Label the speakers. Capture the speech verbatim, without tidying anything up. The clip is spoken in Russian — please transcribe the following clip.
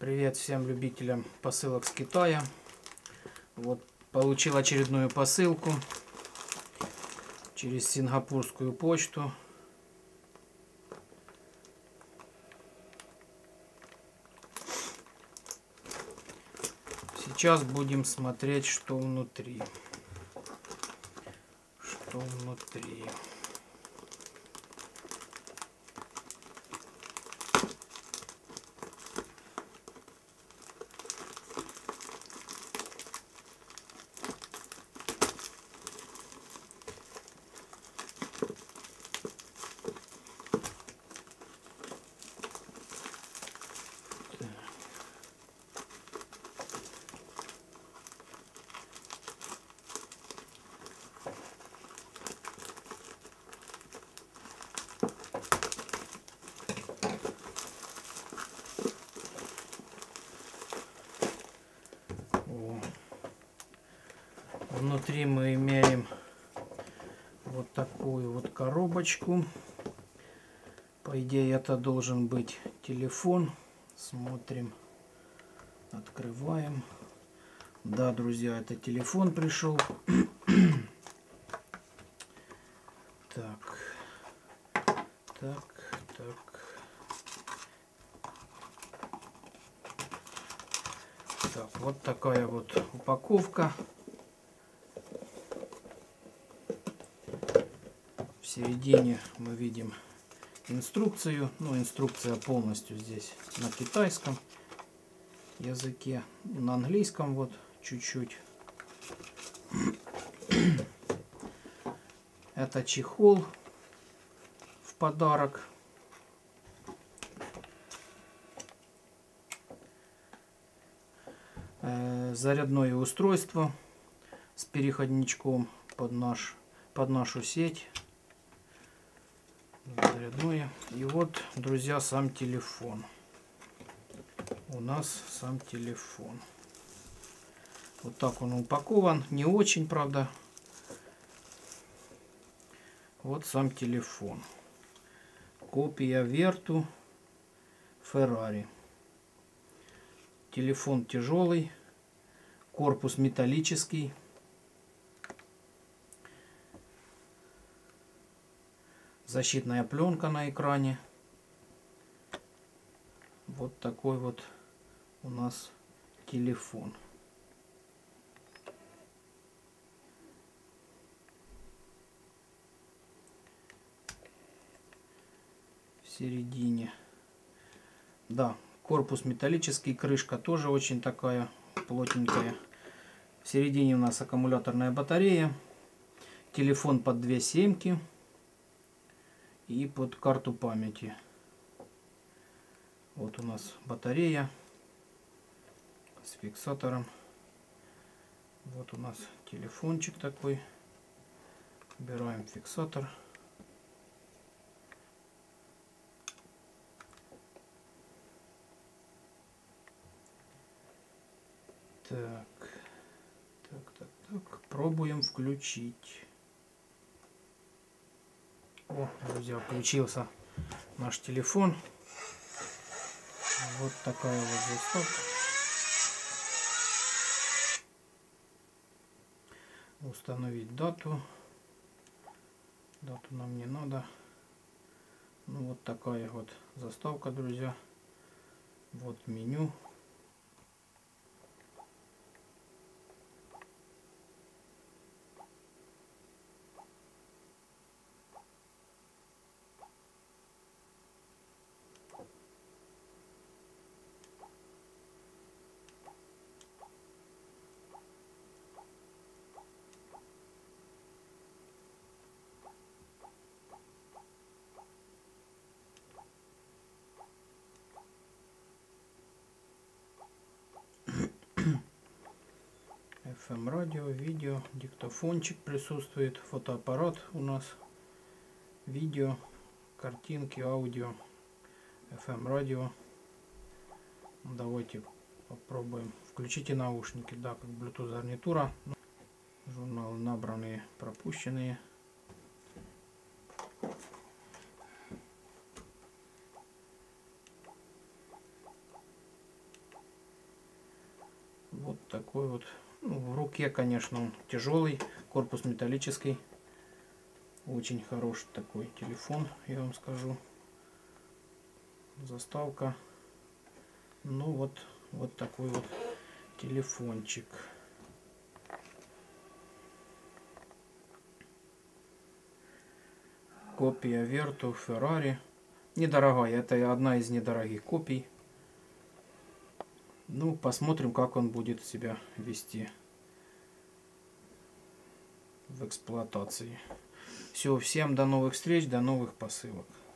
Speaker 1: Привет всем любителям посылок с Китая. Вот получил очередную посылку через сингапурскую почту. Сейчас будем смотреть, что внутри. Что внутри. Внутри мы имеем вот такую вот коробочку. По идее, это должен быть телефон. Смотрим, открываем. Да, друзья, это телефон пришел. Так, так, так. Так, вот такая вот упаковка. В середине мы видим инструкцию. Ну, инструкция полностью здесь на китайском языке. На английском вот чуть-чуть. Это чехол в подарок. Э, зарядное устройство с переходничком под, наш, под нашу сеть. Зарядное. И вот, друзья, сам телефон. У нас сам телефон. Вот так он упакован. Не очень, правда. Вот сам телефон. Копия Верту Феррари. Телефон тяжелый. Корпус металлический. Защитная пленка на экране. Вот такой вот у нас телефон. В середине. Да, корпус металлический, крышка тоже очень такая плотненькая. В середине у нас аккумуляторная батарея. Телефон под две семки. И под карту памяти. Вот у нас батарея с фиксатором. Вот у нас телефончик такой. Убираем фиксатор. Так, так, так, так. Пробуем включить. О, друзья, включился наш телефон. Вот такая вот заставка. Установить дату. Дату нам не надо. Ну вот такая вот заставка, друзья. Вот меню. эф эм радио, видео, диктофончик присутствует, фотоаппарат у нас, видео, картинки, аудио, эф эм радио. Давайте попробуем. Включите наушники, да, как Bluetooth гарнитура. Журналы набранные, пропущенные. Вот такой вот. Ну, в руке, конечно, он тяжелый, корпус металлический. Очень хороший такой телефон, я вам скажу. Заставка. Ну вот, вот такой вот телефончик. Копия Vertu Ferrari. Недорогая, это одна из недорогих копий. Ну, посмотрим, как он будет себя вести в эксплуатации. Все, всем до новых встреч, до новых посылок.